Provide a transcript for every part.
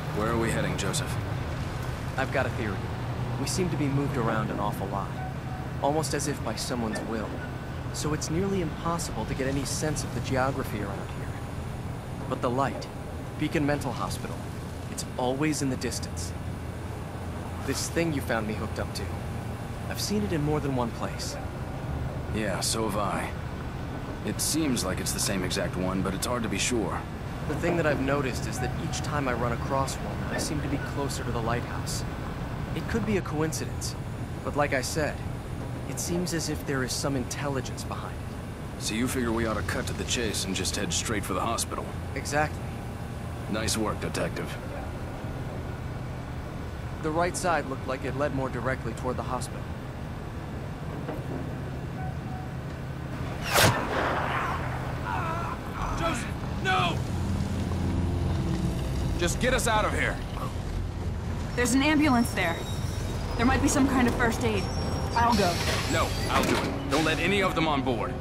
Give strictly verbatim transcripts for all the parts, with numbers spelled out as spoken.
Where are we heading, Joseph? I've got a theory. We seem to be moved around an awful lot. Almost as if by someone's will. So it's nearly impossible to get any sense of the geography around here. But the light, Beacon Mental Hospital, it's always in the distance. This thing you found me hooked up to, I've seen it in more than one place. Yeah, so have I. It seems like it's the same exact one, but it's hard to be sure. The thing that I've noticed is that each time I run across one, I seem to be closer to the lighthouse. It could be a coincidence, but like I said, it seems as if there is some intelligence behind it. So you figure we ought to cut to the chase and just head straight for the hospital? Exactly. Nice work, Detective. The right side looked like it led more directly toward the hospital. Joseph, no! Just get us out of here. There's an ambulance there. There might be some kind of first aid. I'll go. No, I'll do it. Don't let any of them on board.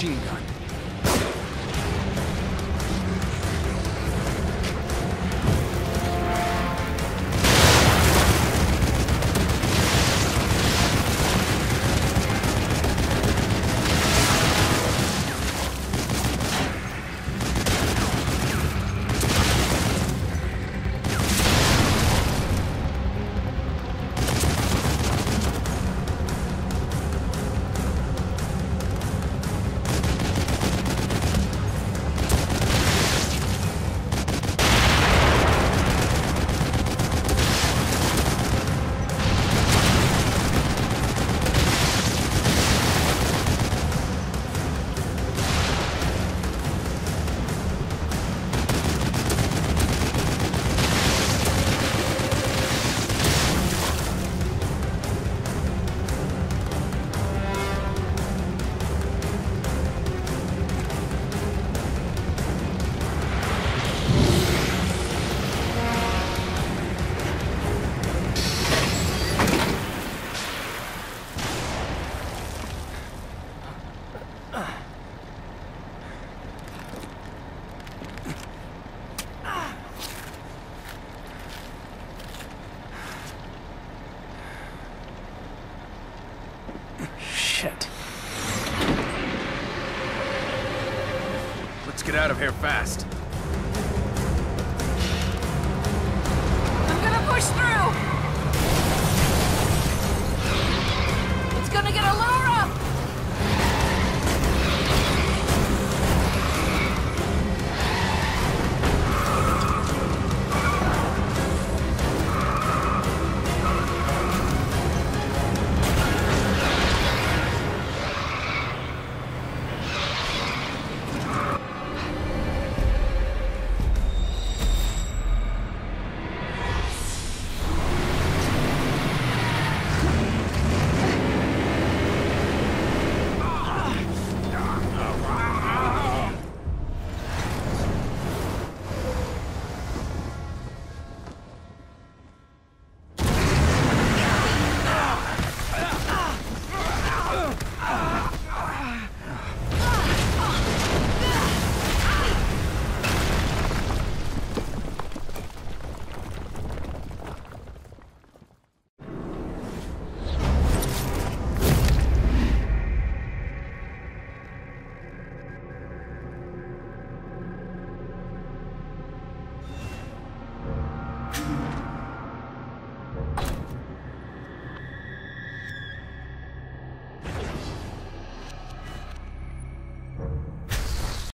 machine gun. Shit. Let's get out of here fast. I'm gonna push through! It's gonna get a little rough!